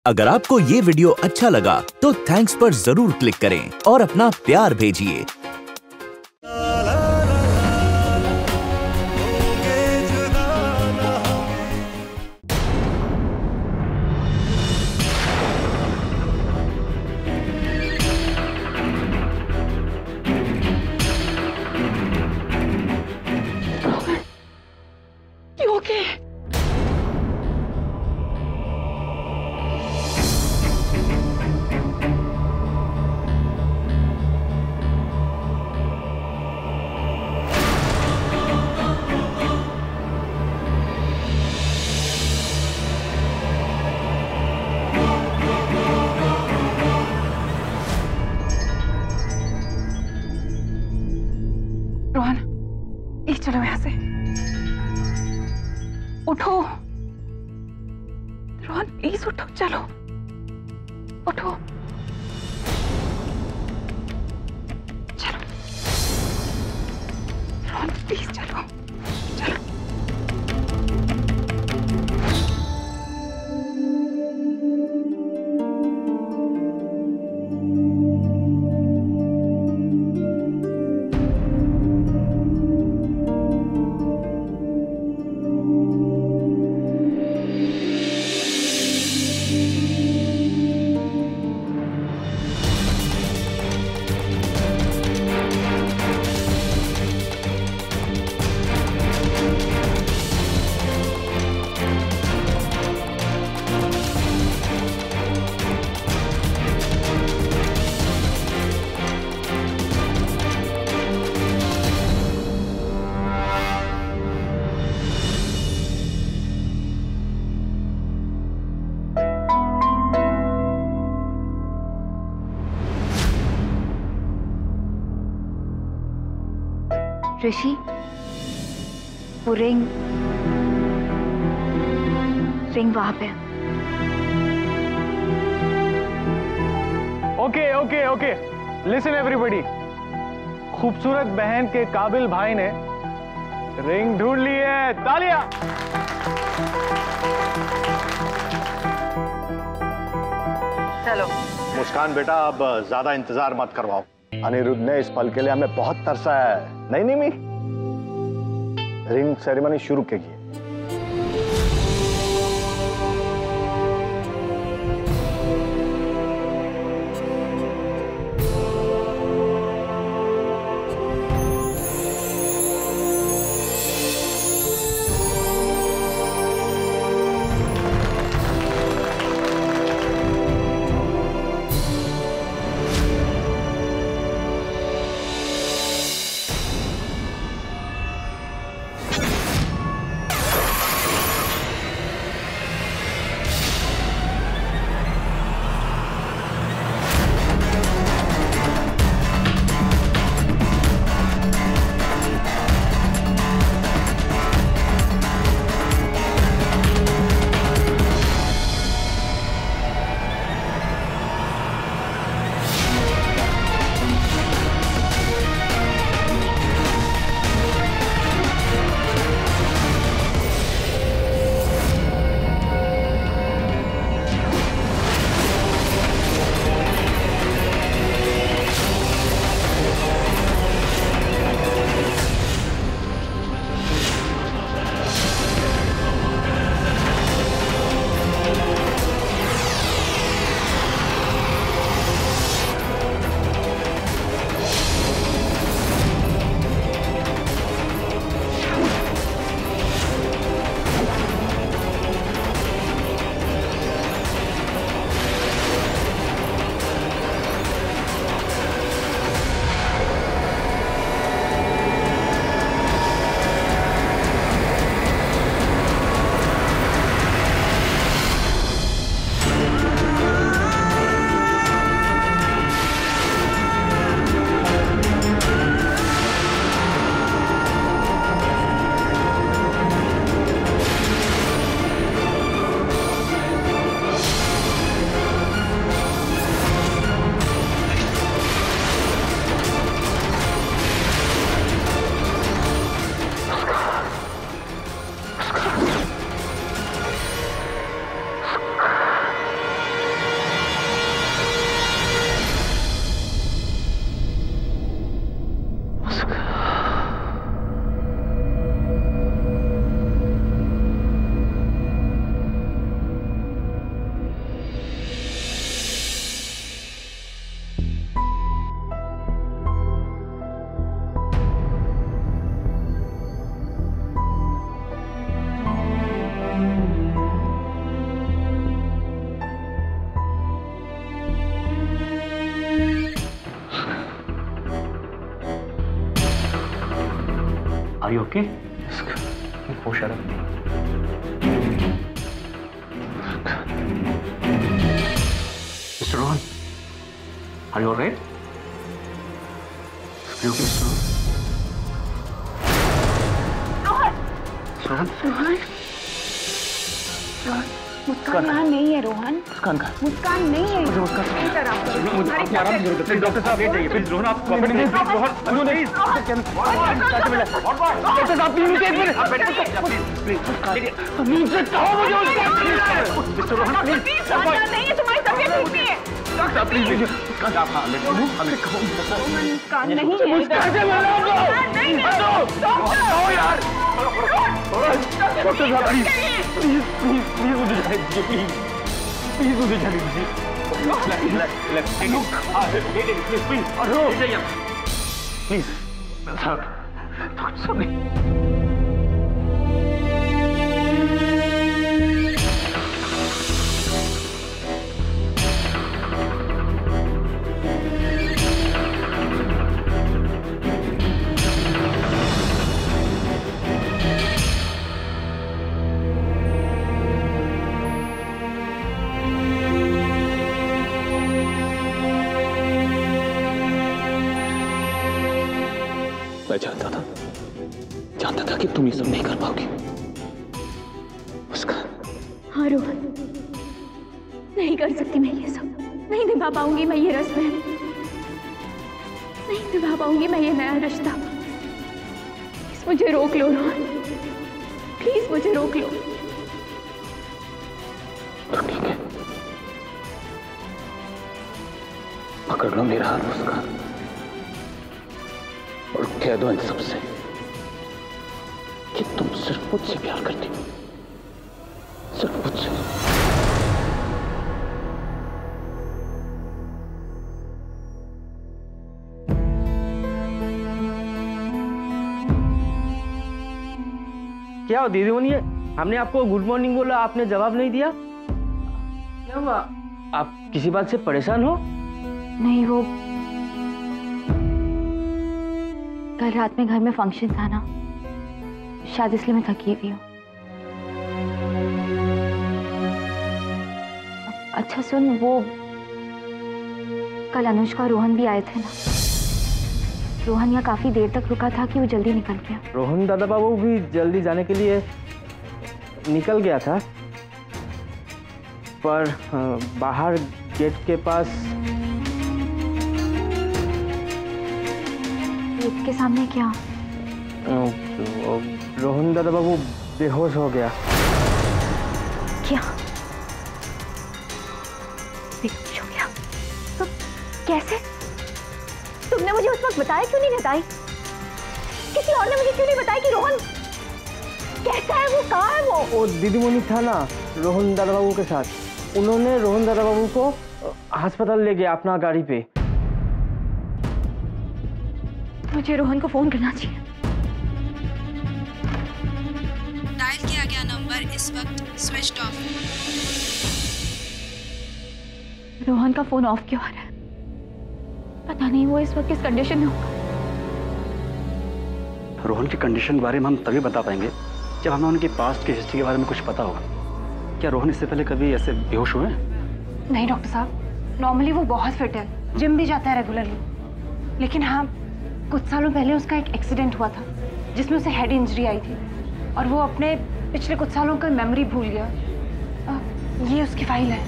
अगर आपको ये वीडियो अच्छा लगा तो थैंक्स पर जरूर क्लिक करें और अपना प्यार भेजिए। रोहन, ये चलो यहाँ से। उठो रोहन, प्लीज उठो, चलो उठो, चलो रोहन, प्लीज चलो, चलो। ऋषि, वो रिंग वहां पे। ओके लिसन एवरीबॉडी, खूबसूरत बहन के काबिल भाई ने रिंग ढूंढ ली है। तालियां। चलो मुस्कान बेटा, अब ज्यादा इंतजार मत करवाओ। अनिरुद्ध ने इस पल के लिए हमें बहुत तरसाया है। नहीं निमी, रिंग सेरेमनी शुरू कीजिए। Are you okay? होश आ रहा है। Mister Rohan, are you alright? Are you okay mister Rohan? Rohan, Muskan यहाँ नहीं है रोहन। मुस्कान का मुस्कान नहीं है। मुस्कान इधर आओ। मुझे आराम से जरूरत है। डॉक्टर साहब लेट जाइए प्लीज। रोहन आप रोहन प्लीज। डॉक्टर साहब प्लीज एक मिनट प्लीज नीचे कहो मुझे उसका। मिस्टर रोहन प्लीज नहीं है, तुम्हारी तबीयत ठीक नहीं है। डॉक्टर साहब प्लीज मुस्कान आप हाँ लेट मुस्कान नहीं है। मुस्कान से मिलो हटो यार। डॉक्टर साहब प्लीज प्लीज प्लीज प्लीज मुझे जाने दीजिए प्लीज प्लीज मुझे जाने दीजिए। प्लीज डॉक्टर साहब मैं जानता था कि तुम ये सब नहीं कर पाओगी। उसका हाँ रोहन, नहीं कर सकती मैं ये सब। नहीं निभा पाऊंगी मैं ये रस्में, नहीं निभा पाऊंगी मैं ये नया रिश्ता। प्लीज मुझे रोक लो रोहन, प्लीज मुझे रोक लो। ठीक है, पकड़ लो मेरा हाथ उसका और कह दो इन सबसे कि तुम सिर्फ मुझसे प्यार करती हो, सिर्फ मुझसे। क्या हो दीदी होनी है? हमने आपको गुड मॉर्निंग बोला, आपने जवाब नहीं दिया। क्या हुआ? आप किसी बात से परेशान हो? नहीं, वो कल रात में घर में फंक्शन था ना, शायद इसलिए मैं थकी हुई हूँ। अच्छा सुन, वो कल अनुष्का और रोहन भी आए थे ना। रोहन यहाँ काफी देर तक रुका था कि वो जल्दी निकल गया। रोहन दादा बाबू भी जल्दी जाने के लिए निकल गया था, पर बाहर गेट के पास गेट के सामने क्या? रोहन दादा बाबू बेहोश हो गया। क्या बेहोश हो गया? तो कैसे? तुमने मुझे उस वक्त बताया क्यों नहीं? बताई किसी और ने मुझे क्यों नहीं बताया कि रोहन कैसा है, वो कहाँ है? वो दीदी मोनी था ना रोहन दादा बाबू के साथ, उन्होंने रोहन दादा बाबू को अस्पताल ले गया अपना गाड़ी पे। मुझे रोहन को फोन करना चाहिए। डायल किया गया नंबर इस वक्त स्विच ऑफ। रोहन का फोन ऑफ क्यों आ रहा है? पता नहीं वो इस वक्त किस कंडीशन में होगा। रोहन की कंडीशन के बारे में हम तभी बता पाएंगे जब हमें उनकी पास्ट की हिस्ट्री के बारे में कुछ पता होगा। क्या रोहन इससे पहले कभी ऐसे बेहोश हुए हैं? नहीं डॉक्टर साहब, नॉर्मली वो बहुत फिट है, जिम भी जाता है रेगुलरली। लेकिन हाँ, कुछ सालों पहले उसका एक एक्सीडेंट हुआ था जिसमें उसे हेड इंजरी आई थी और वो अपने पिछले कुछ सालों का मेमोरी भूल गया। ये उसकी फाइल है।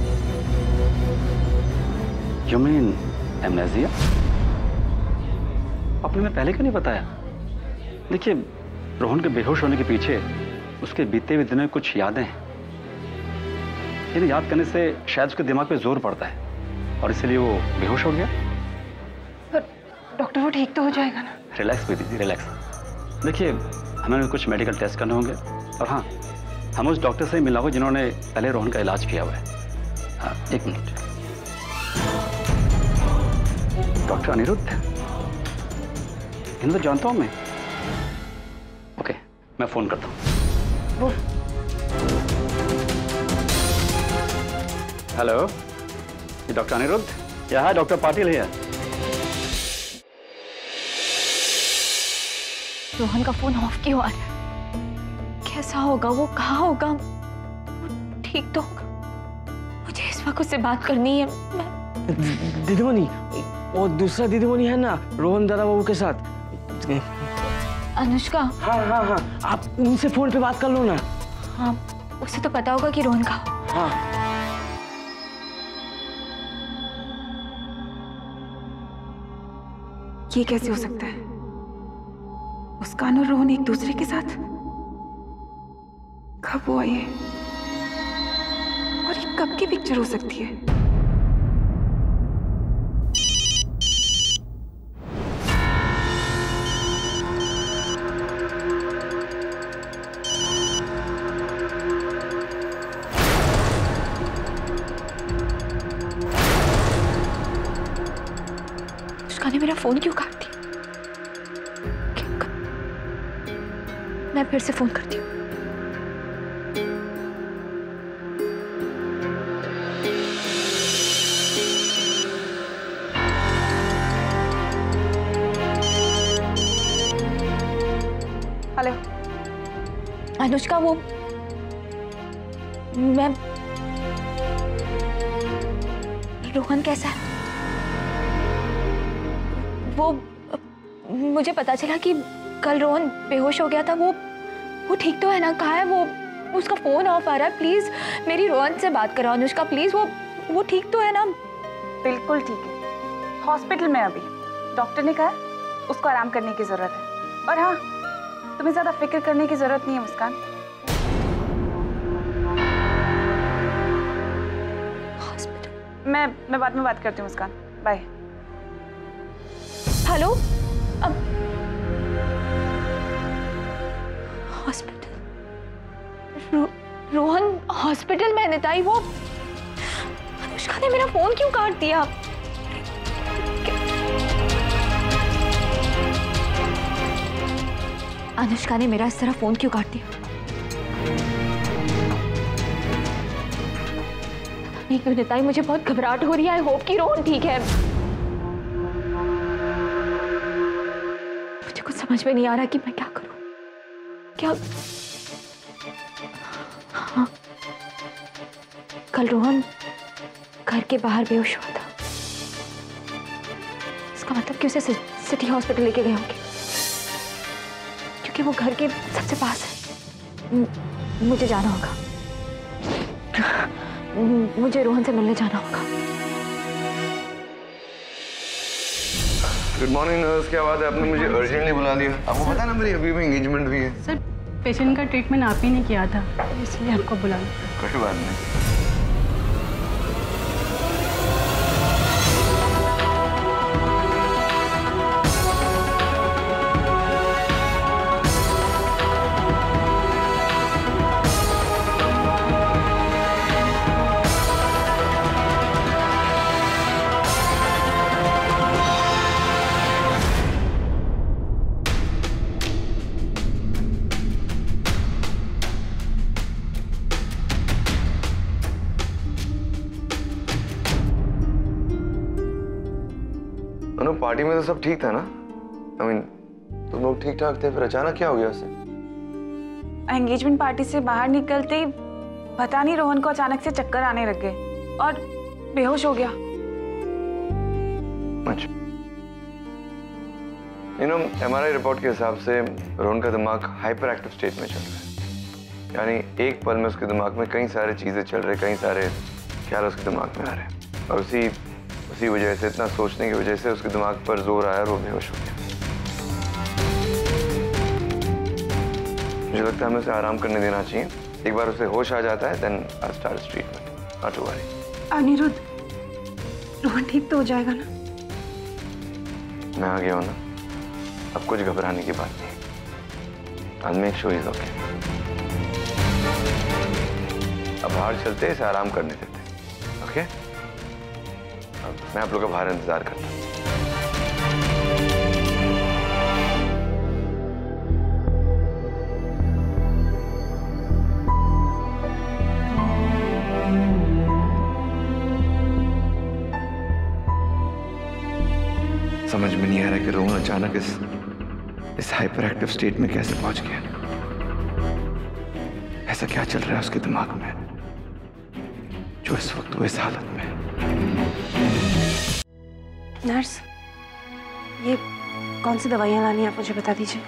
You mean amnesia? आपने मैं पहले क्यों नहीं बताया? देखिए, रोहन के बेहोश होने के पीछे उसके बीते हुए दिनों में कुछ यादें हैं। इन्हें याद करने से शायद उसके दिमाग पे जोर पड़ता है और इसलिए वो बेहोश हो गया। पर डॉक्टर वो ठीक तो हो जाएगा ना? रिलैक्स दीदी, रिलैक्स। देखिए, हमें कुछ मेडिकल टेस्ट करने होंगे और हाँ, हम उस डॉक्टर से मिला होगा जिन्होंने पहले रोहन का इलाज किया हुआ है। हाँ, एक मिनट। डॉक्टर अनिरुद्ध, इन्हें तो जानता हूँ मैं। ओके, मैं फोन करता हूँ। हेलो, ये डॉक्टर अनिरुद्ध? या है डॉक्टर पाटिल है? रोहन का फोन ऑफ क्यों आ रहा है? कैसा होगा वो, कहाँ होगा? वो ठीक तो होगा? मुझे इस वक्त उससे बात करनी है। दीदीमणि, वो दूसरा दीदीमणि है ना रोहन दादा बाबू के साथ, अनुष्का। हाँ हाँ हाँ, आप उनसे फोन पे बात कर लो ना। हाँ, उसे तो पता होगा कि रोहन कहाँ। हाँ ये कैसे हो सकता है? मुस्कान और रोहन एक दूसरे के साथ कब हुआ ये? और ये कब की पिक्चर हो सकती है? उसका ने मेरा फोन क्यों काट दिया? मैं फिर से फोन करती हूँ। हेलो अनुष्का, वो मैं रोहन कैसा है? वो मुझे पता चला कि कल रोहन बेहोश हो गया था। वो ठीक तो है ना? कहाँ है वो? उसका फोन ऑफ आ रहा है। प्लीज मेरी रोहन से बात करो अनुष्का, प्लीज। वो ठीक तो है ना? बिल्कुल ठीक है, हॉस्पिटल में अभी। डॉक्टर ने कहा उसको आराम करने की जरूरत है। और हाँ, तुम्हें ज्यादा फिक्र करने की जरूरत नहीं है मुस्कान। हॉस्पिटल मैं बाद में बात करती हूँ मुस्कान, बाय। हेलो, अब हॉस्पिटल? रोहन हॉस्पिटल में? निताई, वो अनुष्का ने मेरा फोन क्यों काट दिया? अनुष्का ने मेरा इस तरह फोन क्यों काट दिया? नहीं क्यों निताई, मुझे बहुत घबराहट हो रही है। आई होप कि रोहन ठीक है। मुझे कुछ समझ में नहीं आ रहा कि मैं क्या करूं। क्या? हाँ, कल रोहन घर के बाहर बेहोश हुआ था। इसका मतलब कि उसे सिटी हॉस्पिटल लेके गए होंगे, क्योंकि वो घर के सबसे पास है। मुझे जाना होगा, मुझे रोहन से मिलने जाना होगा। गुड मॉर्निंग नर्स, क्या बात है? आपने मुझे अर्जेंटली बुला लिया। आपको पता ना मेरी अभी भी एंगेजमेंट हुई है। सर, पेशेंट का ट्रीटमेंट आप ही ने किया था, इसलिए आपको बुला लिया। कोई बात नहीं। पार्टी में तो सब ठीक था ना? I mean, तुम लोग ठीक ठाक थे, फिर अचानक क्या हो गया उसे? एंगेजमेंट पार्टी से बाहर निकलते ही पता नहीं रोहन को अचानक से चक्कर आने लग गए और बेहोश हो गया। अच्छा, MRI रिपोर्ट के हिसाब से रोहन का दिमाग हाइपर एक्टिव स्टेट में चल रहा है। यानी एक पल में उसके दिमाग में कई सारी चीजें चल रही, कई सारे ख्याल उसके दिमाग में आ रहे हैं, और उसी वजह से, इतना सोचने की वजह से उसके दिमाग पर जोर आया और वो बेहोश हो गया। मुझे लगता है हमें उसे आराम करने देना चाहिए। एक बार उसे होश आ जाता है, then I start treatment. Not to worry. Aniruddh, Rohan ठीक तो हो जाएगा ना? मैं आ गया हूं ना, अब कुछ घबराने की बात नहीं। I'll make sure he's okay। अब बाहर चलते, इसे आराम करने देते। ओके? मैं आप लोग का बाहर इंतजार करता हूँ। समझ में नहीं आ रहा कि रोहन अचानक इस इस हाइपर एक्टिव स्टेट में कैसे पहुंच गया? ऐसा क्या चल रहा है उसके दिमाग में जो इस वक्त वो इस हालत में है? नर्स, ये कौन सी दवाइयाँ लानी है आप मुझे बता दीजिए।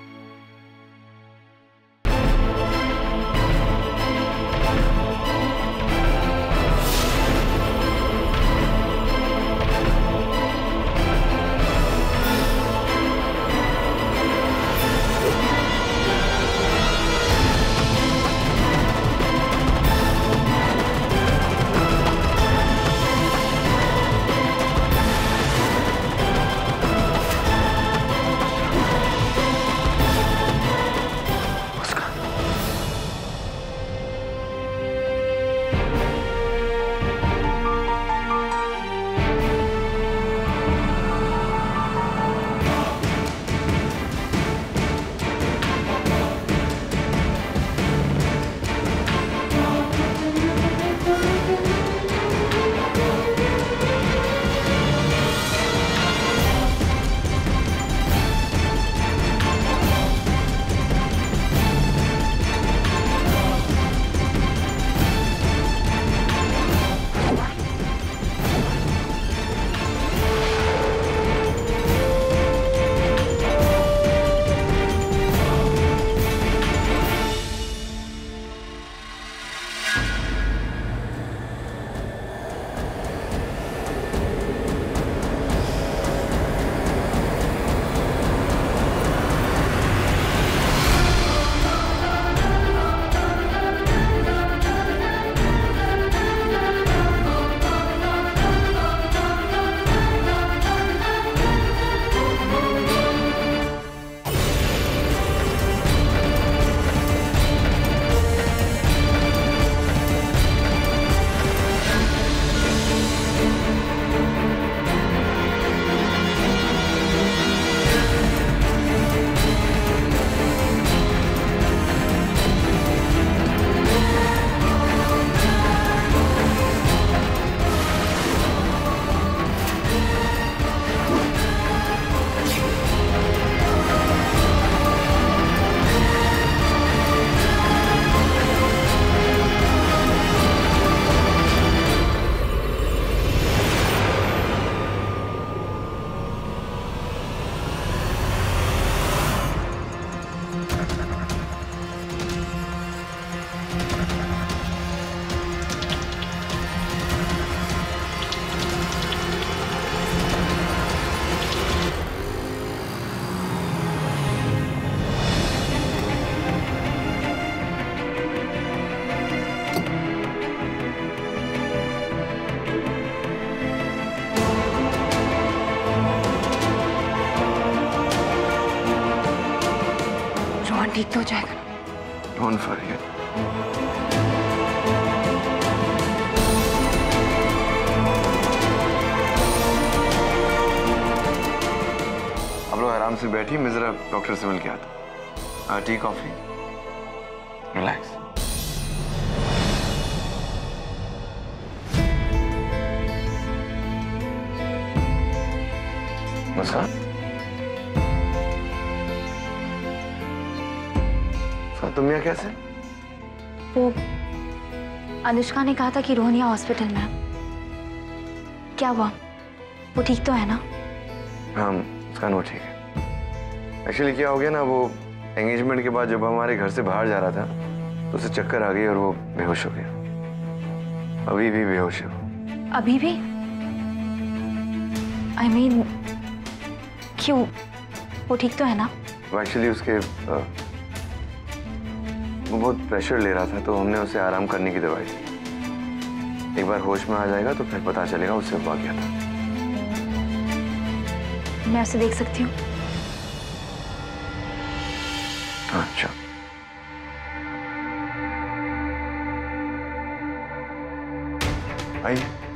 ठीक तो हो जाएगा। Don't forget. आप लोग आराम से बैठिए, मैं जरा डॉक्टर से मिल के आता। Tea coffee, relax. मुस्कान, तुम यहाँ कैसे? वो अनुष्का ने कहा था कि रोहन यहाँ हॉस्पिटल में है। क्या हुआ? वो ठीक तो है ना? हाँ मुस्कान, वो ठीक है। एक्चुअली क्या हो गया ना, वो एंगेजमेंट के बाद जब हमारे घर से बाहर जा रहा था तो उसे चक्कर आ गई और वो बेहोश हो गया। अभी भी बेहोश है वो। अभी भी? I mean, क्यों? वो ठीक तो है ना? वो एक्चुअली उसके वो बहुत प्रेशर ले रहा था तो हमने उसे आराम करने की दवाई दी। एक बार होश में आ जाएगा तो फिर पता चलेगा उससे हुआ क्या था। मैं उसे देख सकती हूँ? अच्छा, आइए।